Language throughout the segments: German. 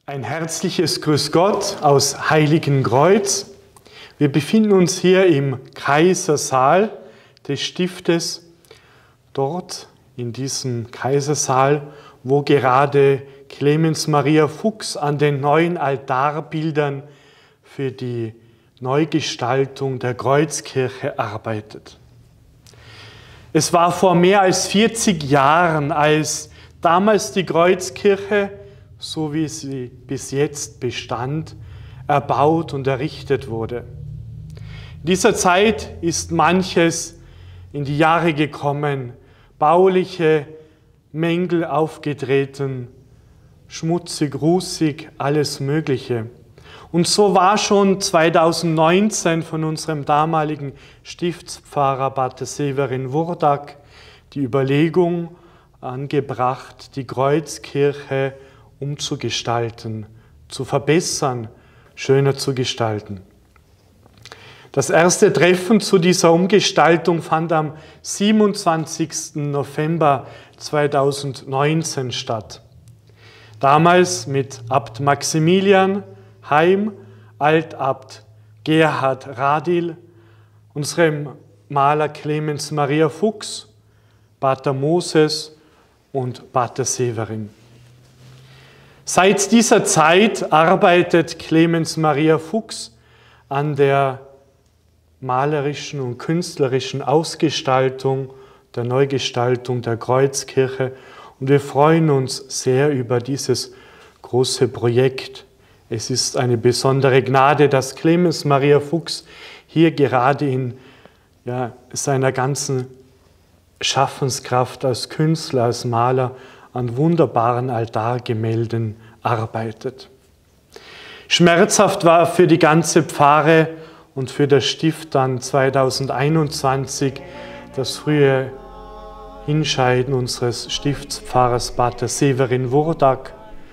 Ein herzliches Grüß Gott aus Heiligenkreuz. Wir befinden uns hier im Kaisersaal des Stiftes, dort in diesem Kaisersaal, wo gerade Clemens Maria Fuchs an den neuen Altarbildern für die Neugestaltung der Kreuzkirche arbeitet. Es war vor mehr als 40 Jahren, als damals die Kreuzkirche, so wie sie bis jetzt bestand, erbaut und errichtet wurde. In dieser Zeit ist manches in die Jahre gekommen, bauliche Mängel aufgetreten, schmutzig, rußig, alles Mögliche. Und so war schon 2019 von unserem damaligen Stiftspfarrer Pater Severin Wurdak die Überlegung angebracht, die Kreuzkirche umzugestalten, zu verbessern, schöner zu gestalten. Das erste Treffen zu dieser Umgestaltung fand am 27. November 2019 statt. Damals mit Abt Maximilian Heim, Altabt Gerhard Radil, unserem Maler Clemens Maria Fuchs, Pater Moses und Pater Severin. Seit dieser Zeit arbeitet Clemens Maria Fuchs an der malerischen und künstlerischen Ausgestaltung, der Neugestaltung der Kreuzkirche und wir freuen uns sehr über dieses große Projekt. Es ist eine besondere Gnade, dass Clemens Maria Fuchs hier gerade in seiner ganzen Schaffenskraft als Künstler, als Maler an wunderbaren Altargemälden arbeitet. Schmerzhaft war für die ganze Pfarre und für das Stift dann 2021 das frühe Hinscheiden unseres Stiftspfarrers Pater Severin Wurdak.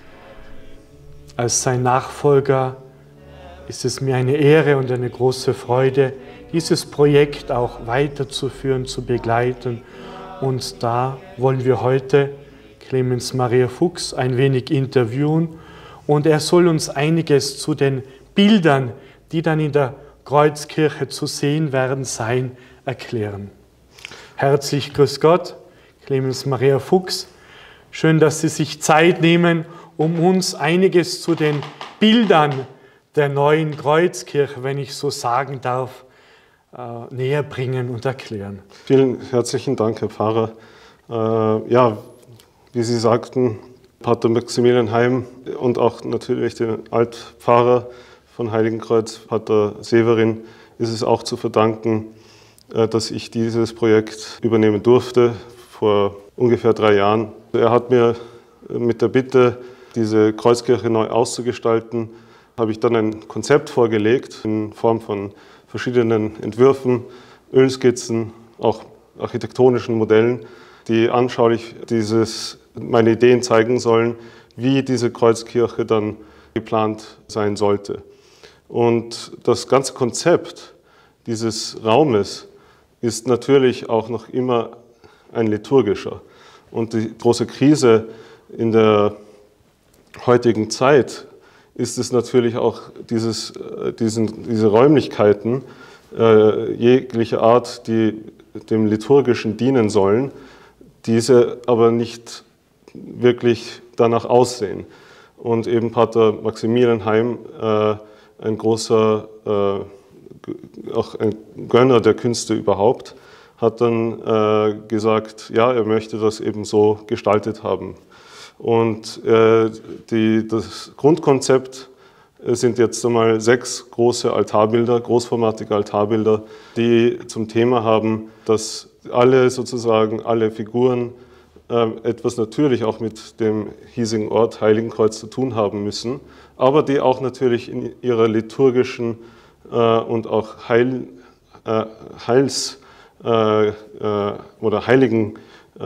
Als sein Nachfolger ist es mir eine Ehre und eine große Freude, dieses Projekt auch weiterzuführen, zu begleiten. Und da wollen wir heute Clemens Maria Fuchs ein wenig interviewen und er soll uns einiges zu den Bildern, die dann in der Kreuzkirche zu sehen werden sein, erklären. Herzlich grüß Gott, Clemens Maria Fuchs. Schön, dass Sie sich Zeit nehmen, um uns einiges zu den Bildern der neuen Kreuzkirche, wenn ich so sagen darf, näher bringen und erklären. Vielen herzlichen Dank, Herr Pfarrer. Wie Sie sagten, Pater Maximilian Heim und auch natürlich den Altpfarrer von Heiligenkreuz, Pater Severin, ist es auch zu verdanken, dass ich dieses Projekt übernehmen durfte vor ungefähr 3 Jahren. Er hat mir mit der Bitte, diese Kreuzkirche neu auszugestalten, habe ich dann ein Konzept vorgelegt in Form von verschiedenen Entwürfen, Ölskizzen, auch architektonischen Modellen, die anschaulich meine Ideen zeigen sollen, wie diese Kreuzkirche dann geplant sein sollte. Und das ganze Konzept dieses Raumes ist natürlich auch noch immer ein liturgischer. Und die große Krise in der heutigen Zeit ist es natürlich auch, diese Räumlichkeiten jeglicher Art, die dem Liturgischen dienen sollen, diese aber nicht wirklich danach aussehen. Und eben Pater Maximilian Heim, ein großer, auch ein Gönner der Künste überhaupt, hat dann gesagt, ja, er möchte das eben so gestaltet haben. Und das Grundkonzept sind jetzt einmal 6 große Altarbilder, großformatige Altarbilder, die zum Thema haben, dass alle Figuren etwas natürlich auch mit dem hiesigen Ort Heiligenkreuz zu tun haben müssen, aber die auch natürlich in ihrer liturgischen und auch heiligen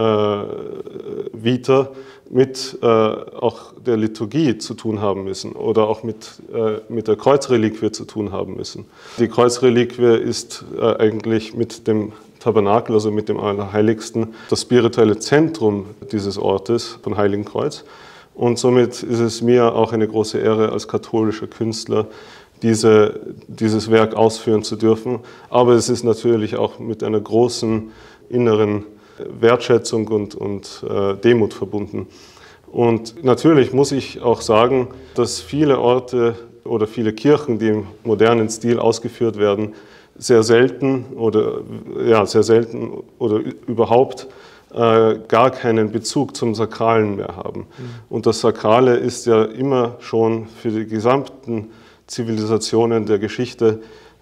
Vita mit auch der Liturgie zu tun haben müssen oder auch mit der Kreuzreliquie zu tun haben müssen. Die Kreuzreliquie ist eigentlich mit dem Tabernakel, also mit dem Allerheiligsten, das spirituelle Zentrum dieses Ortes von Heiligenkreuz. Und somit ist es mir auch eine große Ehre, als katholischer Künstler dieses Werk ausführen zu dürfen. Aber es ist natürlich auch mit einer großen inneren Wertschätzung und Demut verbunden. Und natürlich muss ich auch sagen, dass viele Orte oder viele Kirchen, die im modernen Stil ausgeführt werden, sehr selten oder überhaupt gar keinen Bezug zum Sakralen mehr haben. Und das Sakrale ist ja immer schon für die gesamten Zivilisationen der Geschichte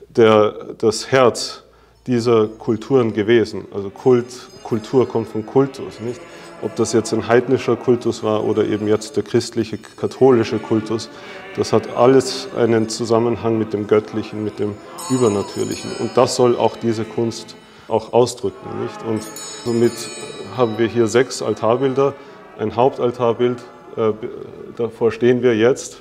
das Herz dieser Kulturen gewesen. Also Kultur kommt von Kultus, nicht? Ob das jetzt ein heidnischer Kultus war oder eben jetzt der christliche, katholische Kultus, das hat alles einen Zusammenhang mit dem Göttlichen, mit dem Übernatürlichen. Und das soll auch diese Kunst auch ausdrücken, nicht? Und somit haben wir hier 6 Altarbilder, ein Hauptaltarbild, davor stehen wir jetzt.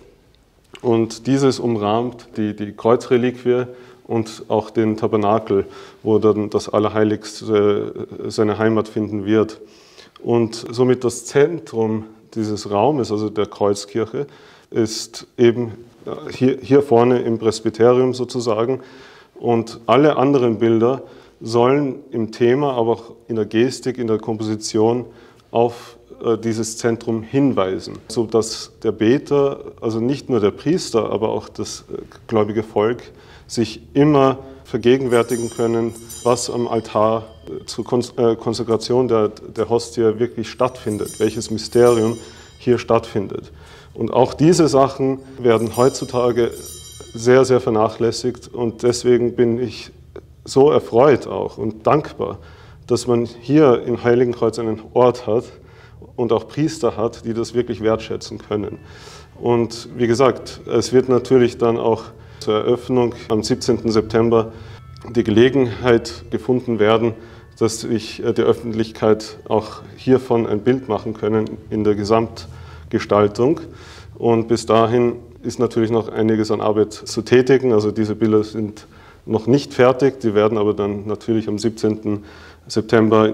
Und dieses umrahmt die Kreuzreliquie und auch den Tabernakel, wo dann das Allerheiligste seine Heimat finden wird. Und somit das Zentrum dieses Raumes, also der Kreuzkirche, ist eben hier vorne im Presbyterium sozusagen. Und alle anderen Bilder sollen im Thema, aber auch in der Gestik, in der Komposition auf dieses Zentrum hinweisen, sodass der Beter, also nicht nur der Priester, aber auch das gläubige Volk, sich immer vergegenwärtigen können, was am Altar zur Konsekration der Hostie wirklich stattfindet, welches Mysterium hier stattfindet. Und auch diese Sachen werden heutzutage sehr, sehr vernachlässigt und deswegen bin ich so erfreut auch und dankbar, dass man hier in Heiligenkreuz einen Ort hat und auch Priester hat, die das wirklich wertschätzen können. Und wie gesagt, es wird natürlich dann auch zur Eröffnung am 17. September die Gelegenheit gefunden werden, dass sich die Öffentlichkeit auch hiervon ein Bild machen können in der Gesamtgestaltung. Und bis dahin ist natürlich noch einiges an Arbeit zu tätigen. Also diese Bilder sind noch nicht fertig, die werden aber dann natürlich am 17. September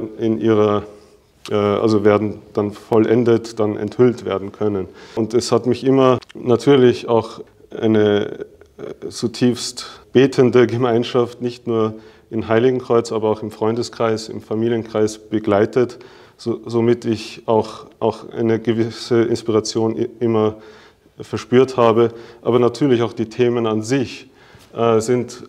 werden dann vollendet, dann enthüllt werden können. Und es hat mich immer natürlich auch eine zutiefst betende Gemeinschaft, nicht nur in Heiligenkreuz, aber auch im Freundeskreis, im Familienkreis begleitet, somit ich auch eine gewisse Inspiration immer verspürt habe. Aber natürlich auch die Themen an sich sind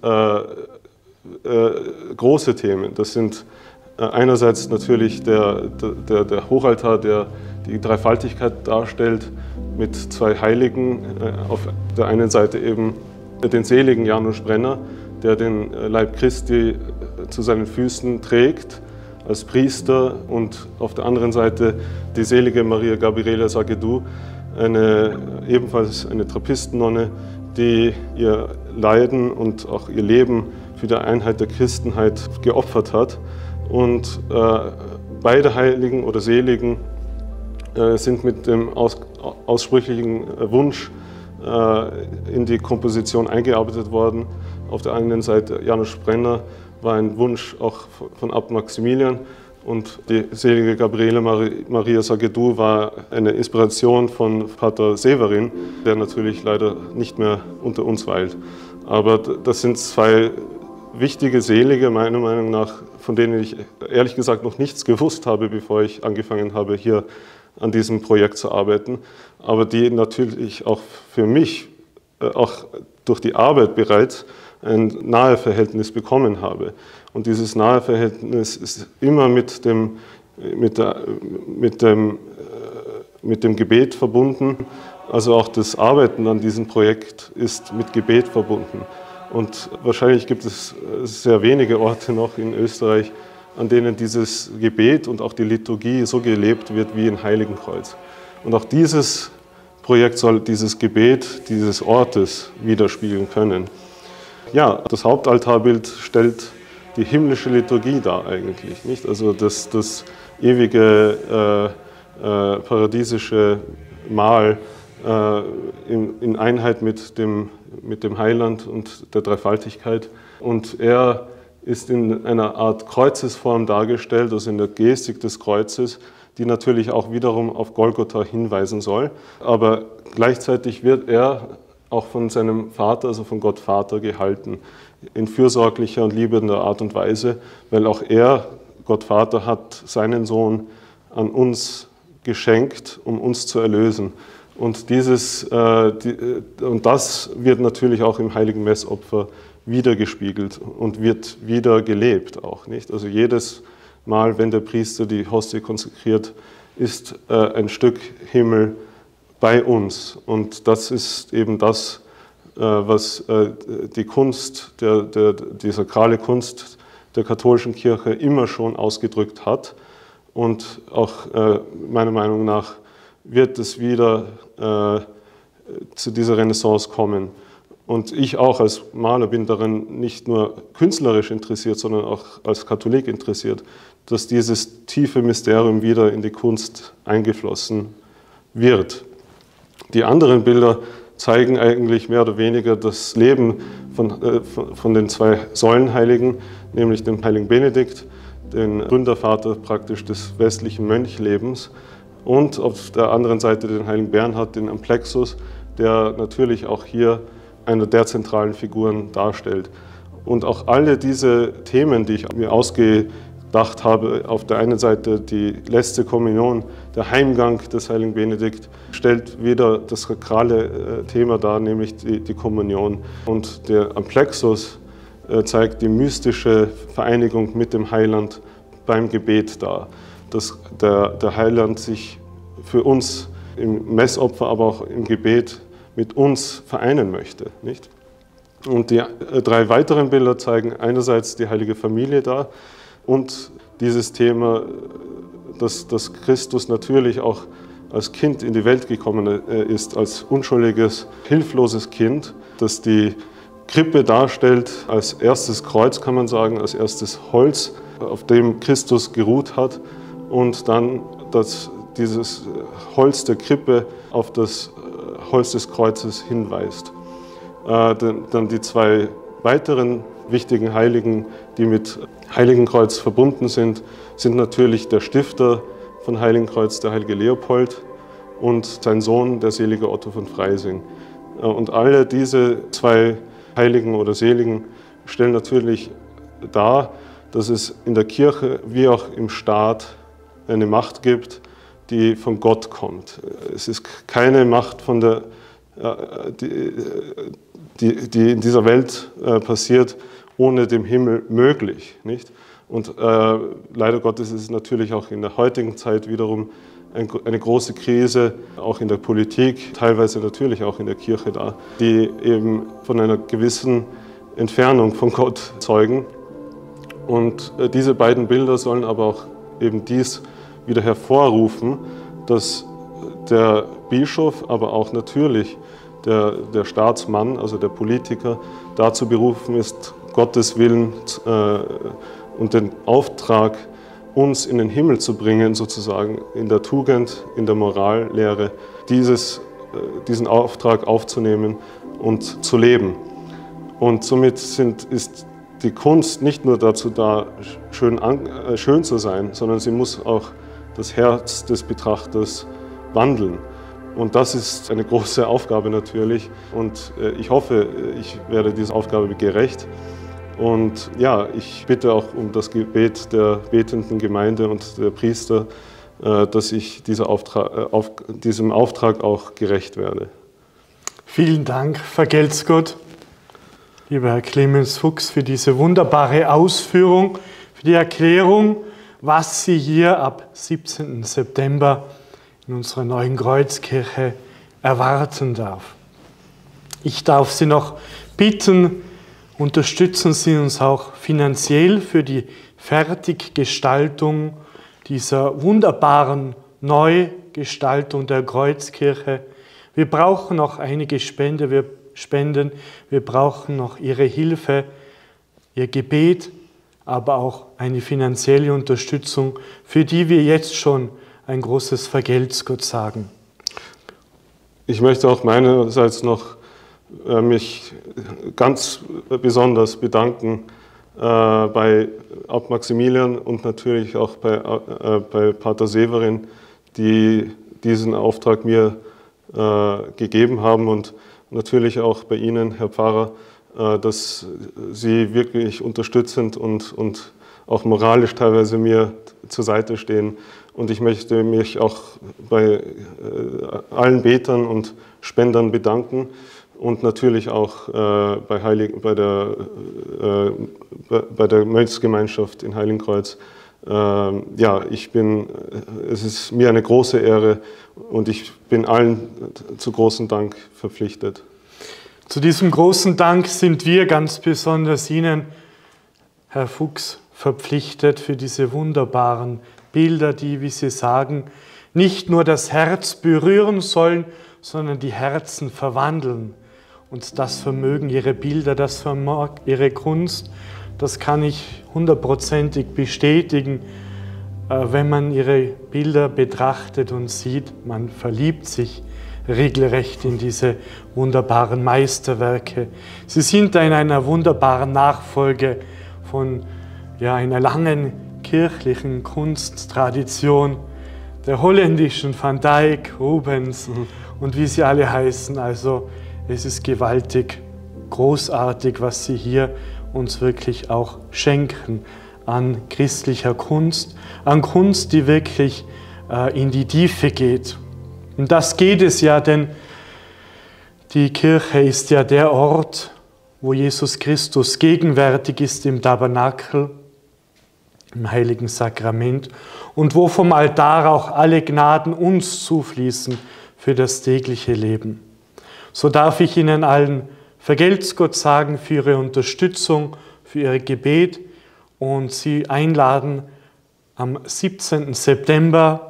große Themen. Das sind einerseits natürlich der Hochaltar, der die Dreifaltigkeit darstellt, mit 2 Heiligen. Auf der einen Seite eben den seligen Janusz Brenner, der den Leib Christi zu seinen Füßen trägt als Priester, und auf der anderen Seite die selige Maria Gabriela Sagedou, ebenfalls eine Trappistennonne, die ihr Leiden und auch ihr Leben für die Einheit der Christenheit geopfert hat. Und beide Heiligen oder Seligen sind mit dem aussprüchlichen Wunsch in die Komposition eingearbeitet worden. Auf der einen Seite Janusz Brenner war ein Wunsch auch von Abt Maximilian, und die selige Gabriele Maria Sagedou war eine Inspiration von Pater Severin, der natürlich leider nicht mehr unter uns weilt. Aber das sind 2 wichtige Selige, meiner Meinung nach, von denen ich ehrlich gesagt noch nichts gewusst habe, bevor ich angefangen habe, hier an diesem Projekt zu arbeiten, aber die natürlich auch für mich, auch durch die Arbeit bereits, ein Naheverhältnis bekommen habe. Und dieses Naheverhältnis ist immer mit dem Gebet verbunden. Also auch das Arbeiten an diesem Projekt ist mit Gebet verbunden. Und wahrscheinlich gibt es sehr wenige Orte noch in Österreich, an denen dieses Gebet und auch die Liturgie so gelebt wird wie in Heiligenkreuz. Und auch dieses Projekt soll dieses Gebet dieses Ortes widerspiegeln können. Ja, das Hauptaltarbild stellt die himmlische Liturgie dar eigentlich, nicht? Also das ewige paradiesische Mahl in Einheit mit dem Heiland und der Dreifaltigkeit. Und er ist in einer Art Kreuzesform dargestellt, also in der Gestik des Kreuzes, die natürlich auch wiederum auf Golgotha hinweisen soll. Aber gleichzeitig wird er auch von seinem Vater, also von Gott Vater, gehalten, in fürsorglicher und liebender Art und Weise, weil auch er, Gott Vater, hat seinen Sohn an uns geschenkt, um uns zu erlösen. Und das wird natürlich auch im heiligen Messopfer wiedergespiegelt und wird wieder gelebt auch, nicht? Also jedes Mal, wenn der Priester die Hostie konsekriert, ist ein Stück Himmel bei uns. Und das ist eben das, was die Kunst, die sakrale Kunst der katholischen Kirche immer schon ausgedrückt hat. Und auch meiner Meinung nach wird es wieder zu dieser Renaissance kommen. Und ich auch als Maler bin daran nicht nur künstlerisch interessiert, sondern auch als Katholik interessiert, dass dieses tiefe Mysterium wieder in die Kunst eingeflossen wird. Die anderen Bilder zeigen eigentlich mehr oder weniger das Leben von den zwei Säulenheiligen, nämlich dem heiligen Benedikt, den Gründervater praktisch des westlichen Mönchlebens, und auf der anderen Seite den heiligen Bernhard, den Amplexus, der natürlich auch hier eine der zentralen Figuren darstellt. Und auch alle diese Themen, die ich mir ausgedacht habe, auf der einen Seite die letzte Kommunion, der Heimgang des heiligen Benedikt, stellt wieder das sakrale Thema dar, nämlich die Kommunion. Und der Amplexus zeigt die mystische Vereinigung mit dem Heiland beim Gebet dar, dass der Heiland sich für uns im Messopfer, aber auch im Gebet mit uns vereinen möchte, nicht? Und die drei weiteren Bilder zeigen einerseits die heilige Familie dar und dieses Thema, dass Christus natürlich auch als Kind in die Welt gekommen ist, als unschuldiges, hilfloses Kind, dass die Krippe darstellt als erstes Kreuz, kann man sagen, als erstes Holz, auf dem Christus geruht hat, und dann, dass dieses Holz der Krippe auf das Holz des Kreuzes hinweist. Dann die zwei weiteren wichtigen Heiligen, die mit Heiligenkreuz verbunden sind natürlich der Stifter von Heiligenkreuz, der heilige Leopold, und sein Sohn, der selige Otto von Freising. Und alle diese zwei Heiligen oder Seligen stellen natürlich dar, dass es in der Kirche wie auch im Staat eine Macht gibt, die von Gott kommt. Es ist keine Macht, die in dieser Welt passiert, ohne dem Himmel möglich, nicht? Und leider Gottes ist es natürlich auch in der heutigen Zeit wiederum eine große Krise, auch in der Politik, teilweise natürlich auch in der Kirche da, die eben von einer gewissen Entfernung von Gott zeugen. Und diese beiden Bilder sollen aber auch eben dies wieder hervorrufen, dass der Bischof, aber auch natürlich der Staatsmann, also der Politiker, dazu berufen ist, Gottes Willen und den Auftrag, uns in den Himmel zu bringen, sozusagen in der Tugend, in der Morallehre, diesen Auftrag aufzunehmen und zu leben. Und somit ist die Kunst nicht nur dazu da, schön zu sein, sondern sie muss auch das Herz des Betrachters wandeln. Und das ist eine große Aufgabe natürlich. Und ich hoffe, ich werde dieser Aufgabe gerecht. Und ja, ich bitte auch um das Gebet der betenden Gemeinde und der Priester, dass ich diesem Auftrag auch gerecht werde. Vielen Dank, vergelt's Gott, lieber Herr Clemens Fuchs, für diese wunderbare Ausführung, für die Erklärung, was Sie hier ab 17. September in unserer neuen Kreuzkirche erwarten darf. Ich darf Sie noch bitten, unterstützen Sie uns auch finanziell für die Fertiggestaltung dieser wunderbaren Neugestaltung der Kreuzkirche. Wir brauchen noch einige Spenden, wir brauchen noch Ihre Hilfe, Ihr Gebet, aber auch eine finanzielle Unterstützung, für die wir jetzt schon ein großes Vergelt's Gott sagen. Ich möchte auch meinerseits noch mich ganz besonders bedanken bei Abt Maximilian und natürlich auch bei Pater Severin, die diesen Auftrag mir gegeben haben, und natürlich auch bei Ihnen, Herr Pfarrer, dass Sie wirklich unterstützend und auch moralisch teilweise mir zur Seite stehen. Und ich möchte mich auch bei allen Betern und Spendern bedanken und natürlich auch bei der Mönchsgemeinschaft in Heiligenkreuz. Ja, es ist mir eine große Ehre und ich bin allen zu großem Dank verpflichtet. Zu diesem großen Dank sind wir ganz besonders Ihnen, Herr Fuchs, verpflichtet für diese wunderbaren Bilder, die, wie Sie sagen, nicht nur das Herz berühren sollen, sondern die Herzen verwandeln. Und das vermögen Ihre Bilder, das vermag Ihre Kunst. Das kann ich 100%ig bestätigen, wenn man Ihre Bilder betrachtet und sieht, man verliebt sich regelrecht in diese wunderbaren Meisterwerke. Sie sind da in einer wunderbaren Nachfolge von einer langen kirchlichen Kunsttradition, der holländischen Van Dyck, Rubens und wie sie alle heißen. Also es ist gewaltig, großartig, was Sie hier uns wirklich auch schenken an christlicher Kunst, an Kunst, die wirklich in die Tiefe geht. Und das geht es ja, denn die Kirche ist ja der Ort, wo Jesus Christus gegenwärtig ist im Tabernakel, im Heiligen Sakrament und wo vom Altar auch alle Gnaden uns zufließen für das tägliche Leben. So darf ich Ihnen allen vergelt's Gott sagen für Ihre Unterstützung, für Ihr Gebet und Sie einladen, am 17. September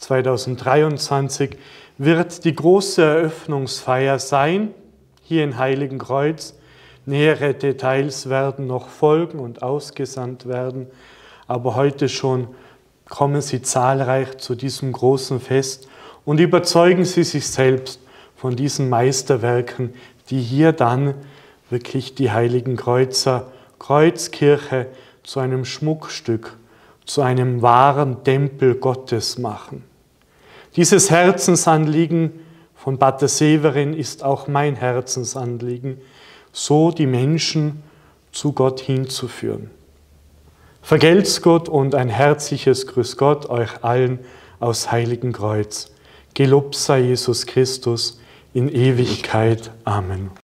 2023 wird die große Eröffnungsfeier sein, hier in Heiligenkreuz. Nähere Details werden noch folgen und ausgesandt werden, aber heute schon kommen Sie zahlreich zu diesem großen Fest und überzeugen Sie sich selbst von diesen Meisterwerken, die hier dann wirklich die Heiligenkreuzer Kreuzkirche zu einem Schmuckstück, zu einem wahren Tempel Gottes machen. Dieses Herzensanliegen von Pater Severin ist auch mein Herzensanliegen, so die Menschen zu Gott hinzuführen. Vergelt's Gott und ein herzliches Grüß Gott euch allen aus Heiligenkreuz. Gelobt sei Jesus Christus in Ewigkeit. Amen.